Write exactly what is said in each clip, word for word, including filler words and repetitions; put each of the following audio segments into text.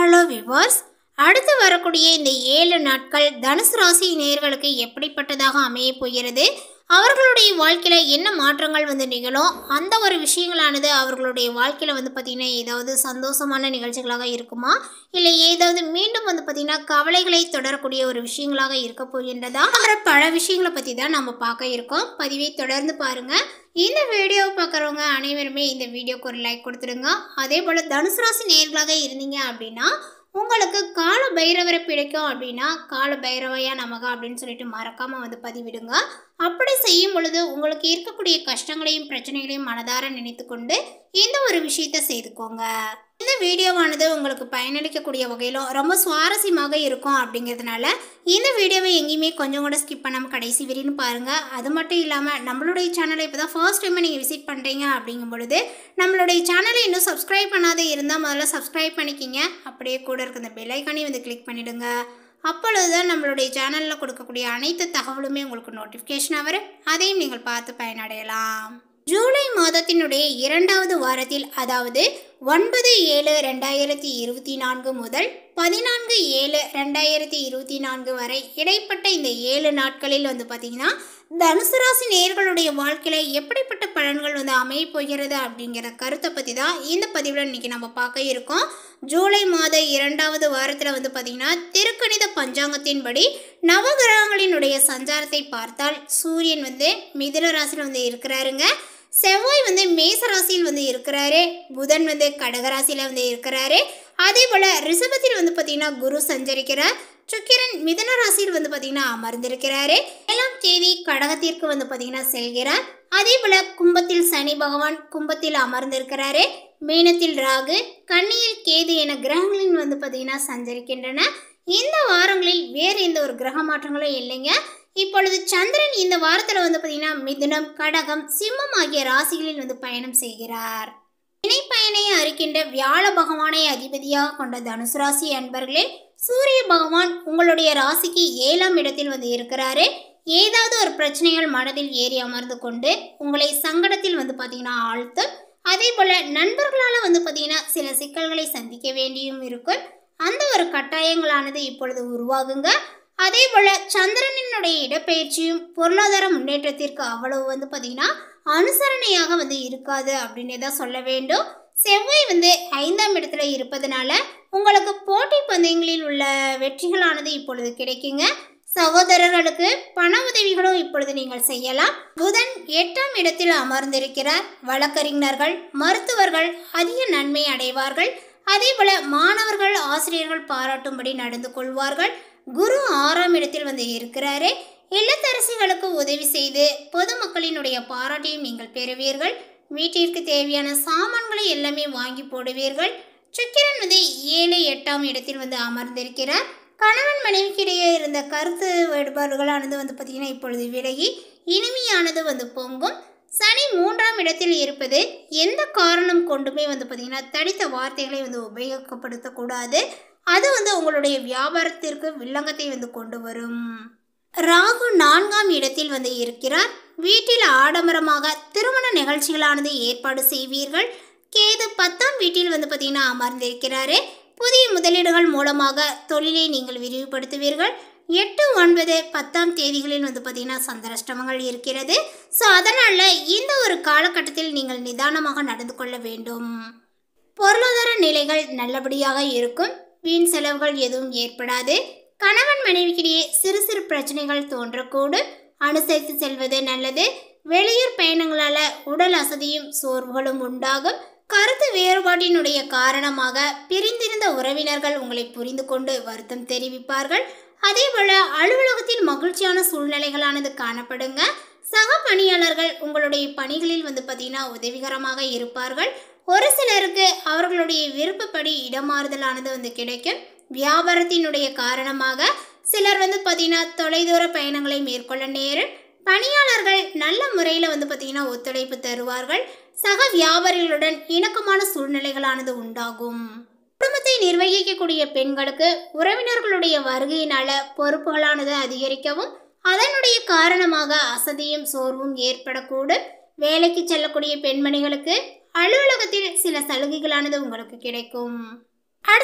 Hello viewers, அடுத்து வரக்கூடிய இந்த ஏழு நாட்கள் தனுசு ராசி நேயர்களுக்கு எப்படிப்பட்டதாக அமைய போகிறது, அவர்களுடைய வாழ்க்கையில் என்ன மாற்றங்கள் வந்து நிகழும், அந்த ஒரு விஷயங்களானது அவர்களுடைய வாழ்க்கையில் வந்து பார்த்திங்கன்னா ஏதாவது சந்தோஷமான நிகழ்ச்சிகளாக இருக்குமா, இல்லை ஏதாவது மீண்டும் வந்து பார்த்திங்கன்னா கவலைகளை தொடரக்கூடிய ஒரு விஷயங்களாக இருக்க போகின்றதா, அப்புற பல விஷயங்களை பற்றி தான் நம்ம பார்க்க இருக்கோம். பதிவை தொடர்ந்து பாருங்கள். இந்த வீடியோவை பார்க்குறவங்க அனைவருமே இந்த வீடியோக்கு ஒரு லைக் கொடுத்துடுங்க. அதே போல் தனுசு ராசி நேயர்களாக இருந்தீங்க அப்படின்னா உங்களுக்கு கால பைரவரை பிடிக்கும் அப்படின்னா கால பைரவையா நமக அப்படின்னு சொல்லிட்டு மறக்காமல் வந்து பதிவிடுங்க. அப்படி செய்யும் பொழுது உங்களுக்கு இருக்கக்கூடிய கஷ்டங்களையும் பிரச்சனைகளையும் மனதார நினைத்து கொண்டு இந்த ஒரு விஷயத்தை செய்துக்கோங்க. இந்த வீடியோவானது உங்களுக்கு பயனளிக்கக்கூடிய வகையிலும் ரொம்ப சுவாரஸ்யமாக இருக்கும் அப்படிங்கிறதுனால இந்த வீடியோவை எங்கேயுமே கொஞ்சம் கூட ஸ்கிப் பண்ணாமல் கடைசி வரையும் பாருங்கள். அது மட்டும் இல்லாமல் நம்மளுடைய சேனலை இப்போ தான் ஃபர்ஸ்ட் டைம் நீங்கள் விசிட் பண்ணுறீங்க அப்படிங்கும் பொழுது நம்மளுடைய சேனலை இன்னும் சப்ஸ்கிரைப் பண்ணாத இருந்தால் முதல்ல சப்ஸ்கிரைப் பண்ணிக்கிங்க. அப்படியே கூட இருக்க இந்த பெல் ஐக்கானையும் வந்து கிளிக் பண்ணிவிடுங்க. அப்பொழுதுதான் நம்மளுடைய சேனலில் கொடுக்கக்கூடிய அனைத்து தகவலுமே உங்களுக்கு நோட்டிஃபிகேஷனாக வரும். அதையும் நீங்கள் பார்த்து பயனடையலாம். ஜூலை மாதத்தினுடைய இரண்டாவது வாரத்தில், அதாவது ஒன்பது ஏழு ரெண்டாயிரத்தி இருபத்தி நான்கு முதல் பதினான்கு ஏழு ரெண்டாயிரத்தி இருபத்தி நான்கு வரை இடைப்பட்ட இந்த ஏழு நாட்களில் வந்து பார்த்திங்கன்னா தனுசு ராசி நேயர்களுடைய வாழ்க்கையில் எப்படிப்பட்ட பலன்கள் வந்து அமைய போகிறது அப்படிங்கிற கருத்தை பற்றி தான் இந்த பதிவில் இன்றைக்கி நம்ம பார்க்க இருக்கோம். ஜூலை மாத இரண்டாவது வாரத்தில் வந்து பார்த்திங்கன்னா திருக்கணித பஞ்சாங்கத்தின்படி நவகிரகங்களினுடைய சஞ்சாரத்தை பார்த்தால் சூரியன் வந்து மிதுன ராசியில் வந்து இருக்கிறாருங்க, செவ்வாய் வந்து மேச ராசியில் வந்து இருக்கிறாரு, புதன் வந்து கடகராசியில் வந்து இருக்கிறாரு, அதே போல் ரிஷபத்தில் வந்து பார்த்திங்கன்னா குரு சஞ்சரிக்கிறார், சுக்கிரன் மிதுன ராசியில் வந்து பார்த்திங்கன்னா அமர்ந்திருக்கிறாரு, ஏழாம் தேதி கடகத்திற்கு வந்து பார்த்திங்கன்னா செல்கிறார், அதே போல் கும்பத்தில் சனி பகவான் கும்பத்தில் அமர்ந்திருக்கிறாரு, மீனத்தில் ராகு, கன்னியில் கேது என கிரகங்களின் வந்து பார்த்திங்கன்னா சஞ்சரிக்கின்றன. இந்த வாரங்களில் வேறு எந்த ஒரு கிரக மாற்றங்களும் இல்லைங்க. இப்பொழுது சந்திரன் இந்த வாரத்தில் வந்து பார்த்திங்கன்னா மிதுனம், கடகம், சிம்மம் ஆகிய ராசிகளில் வந்து பயணம் செய்கிறார். இணைப்பயனை அறிக்கின்ற வியாழ பகவானை அதிபதியாக கொண்ட தனுசு ராசி அன்பர்களே, சூரிய பகவான் உங்களுடைய ராசிக்கு ஏழாம் இடத்தில் வந்து இருக்கிறாரு. ஏதாவது ஒரு பிரச்சனைகள் மனதில் ஏறி அமர்ந்து கொண்டு உங்களை சங்கடத்தில் வந்து பார்த்திங்கன்னா ஆழ்த்தும். அதே போல் நண்பர்களால் வந்து பார்த்திங்கன்னா சில சிக்கல்களை சந்திக்க வேண்டியும் இருக்கும். அந்த ஒரு கட்டாயங்களானது இப்பொழுது உருவாகுங்க. அதே போல் சந்திரனினுடைய இடப்பெயர்ச்சியும் பொருளாதார முன்னேற்றத்திற்கு அவ்வளவு வந்து பார்த்திங்கன்னா அனுசரணையாக வந்து இருக்காது அப்படின்னே தான் சொல்ல வேண்டும். செவ்வாய் வந்து ஐந்தாம் இடத்துல இருப்பதனால உங்களுக்கு போட்டி பந்தயங்களில் உள்ள வெற்றிகளானது இப்பொழுது கிடைக்குங்க. சகோதரர்களுக்கு பண உதவிகளும் இப்பொழுது நீங்கள் செய்யலாம். புதன் எட்டாம் இடத்தில் அமர்ந்திருக்கிறார். வழக்கறிஞர்கள், மருத்துவர்கள் அதிக நன்மை அடைவார்கள். அதே போல மாணவர்கள், ஆசிரியர்கள் பாராட்டும்படி நடந்து கொள்வார்கள். குரு ஆறாம் இடத்தில் வந்து இருக்கிறாரு. இல்லத்தரசிகளுக்கு உதவி செய்து பொதுமக்களினுடைய பாராட்டையும் நீங்கள் பெறுவீர்கள். வீட்டிற்கு தேவையான சாமான்களை எல்லாமே வாங்கி போடுவீர்கள். சுக்கிரன் வந்து ஏழு எட்டாம் இடத்தில் வந்து அமர்ந்திருக்கிறார். கணவன் மனைவிக்கிடையே இருந்த கருத்து வேறுபாடுகளானது வந்து பார்த்திங்கன்னா இப்பொழுது விலகி இனிமையானது வந்து பொங்கும். சனி மூன்றாம் இடத்தில் இருப்பது எந்த காரணம் கொண்டுமே வந்து பார்த்திங்கன்னா தடித்த வார்த்தைகளை வந்து உபயோகப்படுத்தக்கூடாது. அது வந்து உங்களுடைய வியாபாரத்திற்கு வில்லங்கத்தை வந்து கொண்டு வரும். ராகு நான்காம் இடத்தில் வந்து இருக்கிறார். வீட்டில் ஆடம்பரமாக திருமண நிகழ்ச்சிகளானது ஏற்பாடு செய்வீர்கள். கேது பத்தாம் வீட்டில் வந்து பார்த்திங்கன்னா அமர்ந்திருக்கிறாரு. புதிய முதலீடுகள் மூலமாக தொழிலை நீங்கள் விரிவுபடுத்துவீர்கள். எட்டு ஒன்பது பத்தாம் தேதிகளில் வந்து பார்த்திங்கன்னா சந்திராஷ்டமங்கள் இருக்கிறது. ஸோ அதனால் இந்த ஒரு காலகட்டத்தில் நீங்கள் நிதானமாக நடந்து கொள்ள வேண்டும். பொருளாதார நிலைகள் நல்லபடியாக இருக்கும். வீண் செலவுகள் எதுவும் ஏற்படாது. கணவன் மனைவிக்கிடையே சிறு சிறு பிரச்சனைகள் தோன்றக்கூடும். அனுசரித்து செல்வது நல்லது. வெளியூர் பயணங்களால் உடல் அசதியும் சோர்வுகளும் உண்டாகும். கருத்து வேறுபாட்டினுடைய காரணமாக பிரிந்திருந்த உறவினர்கள் உங்களை புரிந்து கொண்டு வருத்தம் தெரிவிப்பார்கள். அதே போல் அலுவலகத்தில் மகிழ்ச்சியான சூழ்நிலைகளானது காணப்படுங்க. சக பணியாளர்கள் உங்களுடைய பணிகளில் வந்து பார்த்திங்கன்னா உதவிகரமாக இருப்பார்கள். ஒரு சிலருக்கு அவர்களுடைய விருப்பப்படி இடமாறுதலானது வந்து கிடைக்கும். வியாபாரத்தினுடைய காரணமாக சிலர் வந்து பார்த்திங்கன்னா தொலைதூர பயணங்களை மேற்கொள்ள நேரும். பணியாளர்கள் நல்ல முறையில் வந்து பார்த்திங்கன்னா ஒத்துழைப்பு தருவார்கள். சக வியாபாரிகளுடன் இணக்கமான சூழ்நிலைகளானது உண்டாகும். குடும்பத்தை நிர்வகிக்கக்கூடிய பெண்களுக்கு உறவினர்களுடைய வருகையினால பொறுப்புகளானது அதிகரிக்கவும் அதனுடைய காரணமாக அசதியும் சோர்வும் ஏற்படக்கூடும். வேலைக்கு செல்லக்கூடிய பெண்மணிகளுக்கு அலுவலகத்தில் சில சலுகைகளானது உங்களுக்கு கிடைக்கும். அடுத்ததாக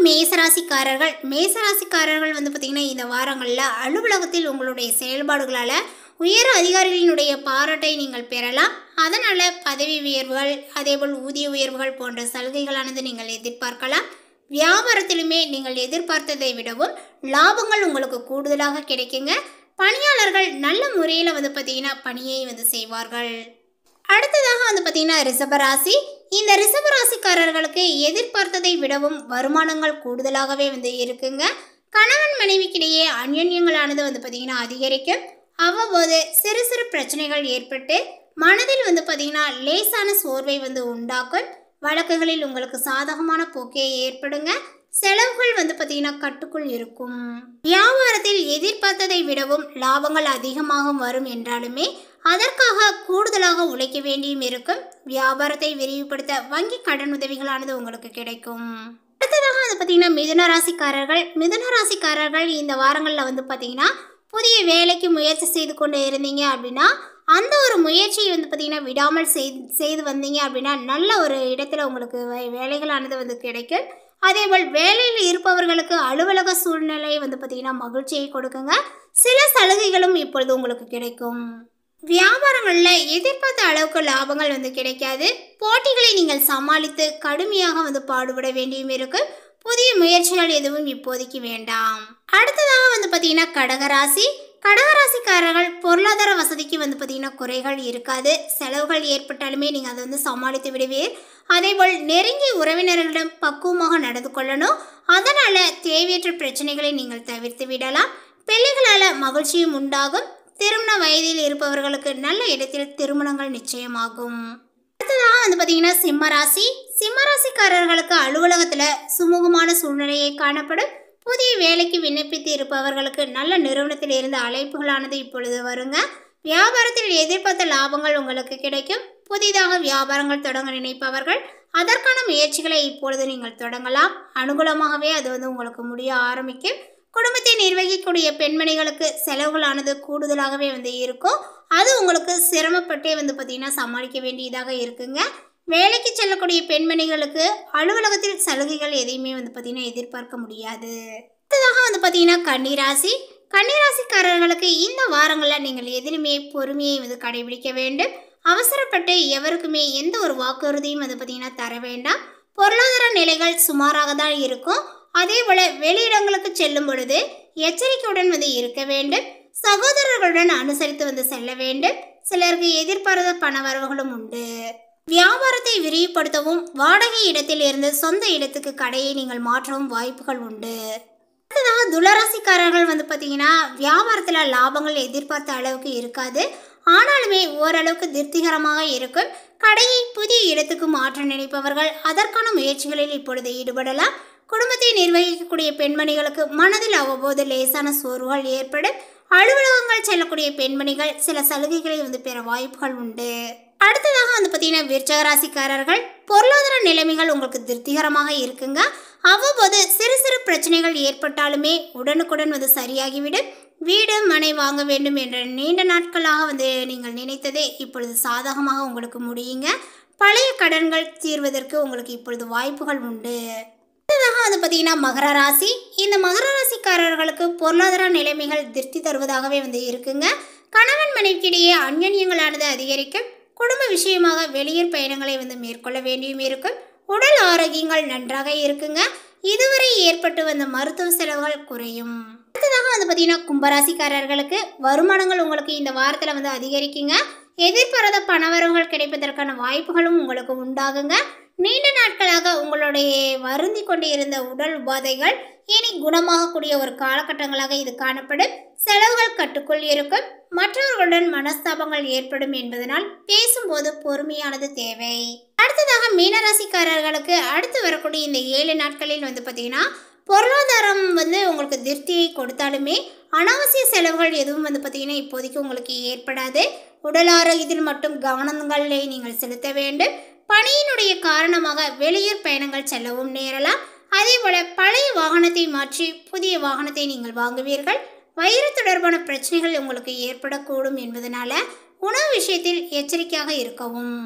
மேசராசிக்காரர்கள் மேசராசிக்காரர்கள் வந்து பார்த்திங்கன்னா இந்த வாரங்களில் அலுவலகத்தில் உங்களுடைய செயல்பாடுகளால் உயர் அதிகாரிகளினுடைய பாராட்டை நீங்கள் பெறலாம். அதனால் பதவி உயர்வுகள் அதேபோல் ஊதிய உயர்வுகள் போன்ற சலுகைகளானது நீங்கள் எதிர்பார்க்கலாம். வியாபாரத்திலுமே நீங்கள் எதிர்பார்த்ததை விடவும் லாபங்கள் உங்களுக்கு கூடுதலாக கிடைக்குங்க. பணியாளர்கள் நல்ல முறையில் வந்து பார்த்திங்கன்னா பணியை வந்து செய்வார்கள். அடுத்ததாக வந்து பார்த்திங்கன்னா ரிஷபராசி. இந்த ரிஷபராசிக்காரர்களுக்கு எதிர்பார்த்ததை விடவும் வருமானங்கள் கூடுதலாகவே வந்து இருக்குங்க. கணவன் மனைவிக்கிடையே அந்யோன்யங்களானது வந்து பார்த்திங்கன்னா அதிகரிக்கும். அவ்வப்போது சிறு சிறு பிரச்சனைகள் ஏற்பட்டு மனதில் வந்து பார்த்திங்கன்னா லேசான சோர்வை வந்து உண்டாக்கும். வழக்குகளில் உங்களுக்கு சாதகமான போக்கே ஏற்படுங்க. செலவுகள் வந்து பார்த்திங்கன்னா கட்டுக்குள் இருக்கும். வியாபாரத்தில் எதிர்பார்த்ததை விடவும் லாபங்கள் அதிகமாக வரும் என்றாலுமே அதற்காக கூடுதலாக உழைக்க வேண்டியும் இருக்கும். வியாபாரத்தை விரிவுபடுத்த வங்கி கடன் உதவிகளானது உங்களுக்கு கிடைக்கும். அடுத்ததாக வந்து பார்த்திங்கன்னா மிதுன ராசிக்காரர்கள் மிதுன ராசிக்காரர்கள் இந்த வாரங்களில் வந்து பார்த்திங்கன்னா புதிய வேலைக்கு முயற்சி செய்து கொண்டு இருந்தீங்க அப்படின்னா அந்த ஒரு முயற்சியை வந்து பார்த்திங்கன்னா விடாமல் செய்து செய்து வந்தீங்க அப்படின்னா நல்ல ஒரு இடத்துல உங்களுக்கு வேலைகளானது வந்து கிடைக்கும். அதேபோல் வேலையில் இருப்பவர்களுக்கு அலுவலக சூழ்நிலை வந்து பார்த்திங்கன்னா மகிழ்ச்சியை கொடுக்குங்க. சில சலுகைகளும் இப்பொழுது உங்களுக்கு கிடைக்கும். வியாபாரங்களில் எதிர்பார்த்த அளவுக்கு லாபங்கள் வந்து கிடைக்காது. போட்டிகளை நீங்கள் சமாளித்து கடுமையாக வந்து பாடுபட வேண்டியும் இருக்கும். புதிய முயற்சிகள் எதுவும் இப்போதைக்கு வேண்டாம். அடுத்ததாக வந்து பார்த்திங்கன்னா கடகராசி கடகராசிக்காரர்கள் பொருளாதார வசதிக்கு வந்து பார்த்திங்கன்னா குறைகள் இருக்காது. செலவுகள் ஏற்பட்டாலுமே நீங்கள் அதை வந்து சமாளித்து விடுவீர். அதேபோல் நெருங்கிய உறவினர்களிடம் பக்குவமாக நடந்து கொள்ளணும். அதனால் தேவையற்ற பிரச்சனைகளை நீங்கள் தவிர்த்து விடலாம். பிள்ளைகளால் மகிழ்ச்சியும் உண்டாகும். திருமண வயதில் இருப்பவர்களுக்கு நல்ல இடத்தில் திருமணங்கள் நிச்சயமாகும். அடுத்ததாக வந்து பார்த்திங்கன்னா சிம்மராசி சிம்மராசிக்காரர்களுக்கு அலுவலகத்தில் சுமூகமான சூழ்நிலையை காணப்படும். புதிய வேலைக்கு விண்ணப்பித்து இருப்பவர்களுக்கு நல்ல நிறுவனத்தில் இருந்து அழைப்புகளானது இப்பொழுது வருங்க. வியாபாரத்தில் எதிர்பார்த்த லாபங்கள் உங்களுக்கு கிடைக்கும். புதிதாக வியாபாரங்கள் தொடங்க நினைப்பவர்கள் அதற்கான முயற்சிகளை இப்பொழுது நீங்கள் தொடங்கலாம். அனுகூலமாகவே அது வந்து உங்களுக்கு முடிய ஆரம்பிக்கும். குடும்பத்தை நிர்வகிக்கக்கூடிய பெண்மணிகளுக்கு செலவுகளானது கூடுதலாகவே வந்து இருக்கும். அது உங்களுக்கு சிரமப்பட்டே வந்து பார்த்திங்கன்னா சமாளிக்க வேண்டியதாக இருக்குங்க. வேலைக்கு செல்லக்கூடிய பெண்மணிகளுக்கு அலுவலகத்தில் சலுகைகள் எதையுமே வந்து பார்த்திங்கன்னா எதிர்பார்க்க முடியாது. அடுத்ததாக வந்து பார்த்திங்கன்னா கன்னிராசி கன்னிராசிக்காரர்களுக்கு இந்த வாரங்களில் நீங்கள் எதிலுமே பொறுமையை வந்து கடைபிடிக்க வேண்டும். அவசரப்பட்டு எவருக்குமே எந்த ஒரு வாக்குறுதியும் வந்து பார்த்திங்கன்னா தர வேண்டாம். பொருளாதார நிலைகள் சுமாராக தான் இருக்கும். அதே போல் வெளியிடங்களுக்கு செல்லும் பொழுது எச்சரிக்கையுடன் வந்து இருக்க வேண்டும். சகோதரர்களுடன் அனுசரித்து வந்து செல்ல வேண்டும். சிலருக்கு எதிர்பாராத பண வரவுகளும் உண்டு. வியாபாரத்தை விரிவுபடுத்தவும் வாடகை இடத்தில் இருந்து சொந்த இடத்துக்கு கடையை நீங்கள் மாற்றவும் வாய்ப்புகள் உண்டு. அடுத்ததாக துளராசிக்காரர்கள் வந்து பார்த்தீங்கன்னா வியாபாரத்தில் லாபங்கள் எதிர்பார்த்த அளவுக்கு இருக்காது. ஆனாலுமே ஓரளவுக்கு திருப்திகரமாக இருக்கும். கடையை புதிய இடத்துக்கு மாற்ற நினைப்பவர்கள் அதற்கான முயற்சிகளில் இப்பொழுது ஈடுபடலாம். குடும்பத்தை நிர்வகிக்கக்கூடிய பெண்மணிகளுக்கு மனதில் அவ்வப்போது லேசான சோர்வுகள் ஏற்படும். அலுவலகங்கள் செல்லக்கூடிய பெண்மணிகள் சில சலுகைகளை வந்து பெற வாய்ப்புகள் உண்டு. அடுத்ததாக வந்து பார்த்தீங்கன்னா விருச்சிக ராசிக்காரர்கள் பொருளாதார நிலைமைகள் உங்களுக்கு திருப்திகரமாக இருக்குங்க. அவ்வப்போது சிறு சிறு பிரச்சனைகள் ஏற்பட்டாலுமே உடனுக்குடன் வந்து சரியாகிவிடும். வீடு மனை வாங்க வேண்டும் என்ற நீண்ட நாட்களாக வந்து நீங்கள் நினைத்ததே இப்பொழுது சாதகமாக உங்களுக்கு முடியுங்க. பழைய கடன்கள் தீர்வதற்கு உங்களுக்கு இப்பொழுது வாய்ப்புகள் உண்டு. அடுத்ததாக வந்து பார்த்தீங்கன்னா மகர ராசி இந்த மகர ராசிக்காரர்களுக்கு பொருளாதார நிலைமைகள் திருப்தி தருவதாகவே வந்து இருக்குங்க. கணவன் மனைவிக்கிடையே அந்யோன்யங்களானது அதிகரிக்கும். குடும்ப விஷயமாக வெளியூர் பயணங்களை வந்து மேற்கொள்ள வேண்டியும் இருக்கும். உடல் ஆரோக்கியங்கள் நன்றாக இருக்குங்க. இதுவரை ஏற்பட்டு வந்த மருத்துவ செலவுகள் குறையும். அடுத்ததாக வந்து பார்த்தீங்கன்னா கும்பராசிக்காரர்களுக்கு வருமானங்கள் உங்களுக்கு இந்த வாரத்தில் வந்து அதிகரிக்குங்க. எதிர்பாராத பணவரவுகள் கிடைப்பதற்கான வாய்ப்புகளும் உங்களுக்கு உண்டாகுங்க. நீண்ட நாட்களாக உங்களுடைய வருந்தி கொண்டு இருந்த உடல் உபாதைகள் இனி குணமாகக்கூடிய ஒரு காலகட்டங்களாக இது காணப்படும். செலவுகள் கட்டுக்குள் இருக்கும். மற்றவர்களுடன் மனஸ்தாபங்கள் ஏற்படும் என்பதனால் பேசும்போது பொறுமையானது தேவை. அடுத்ததாக மீனராசிக்காரர்களுக்கு அடுத்து வரக்கூடிய இந்த ஏழு நாட்களில் வந்து பார்த்தீங்கன்னா பொருளாதாரம் வந்து உங்களுக்கு திருப்தியை கொடுத்தாலுமே அனாவசிய செலவுகள் எதுவும் வந்து பார்த்தீங்கன்னா இப்போதைக்கு உங்களுக்கு ஏற்படாது. உடல் ஆரோக்கியத்தில் மட்டும் கவனங்களை நீங்கள் செலுத்த வேண்டும். பணியினுடைய காரணமாக வெளியூர் பயணங்கள் செல்லவும் நேரலாம். அதே போல பழைய வாகனத்தை மாற்றி புதிய வாகனத்தை நீங்கள் வாங்குவீர்கள். வயிறு தொடர்பான பிரச்சனைகள் உங்களுக்கு ஏற்படக்கூடும் என்பதனால உணவு விஷயத்தில் எச்சரிக்கையாக இருக்கவும்.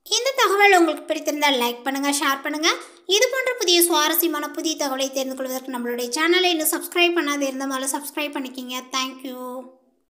இந்த தகவல் உங்களுக்கு பிடித்திருந்தால் லைக் பண்ணுங்கள், ஷேர் பண்ணுங்கள். இது போன்ற புதிய சுவாரஸ்யமான புதிய தகவலை தெரிந்து கொள்வதற்கு நம்மளுடைய சேனலை இன்னும் சப்ஸ்கிரைப் பண்ணாது இருந்தாலும் சப்ஸ்கிரைப் பண்ணிக்கிங்க. தேங்க்யூ.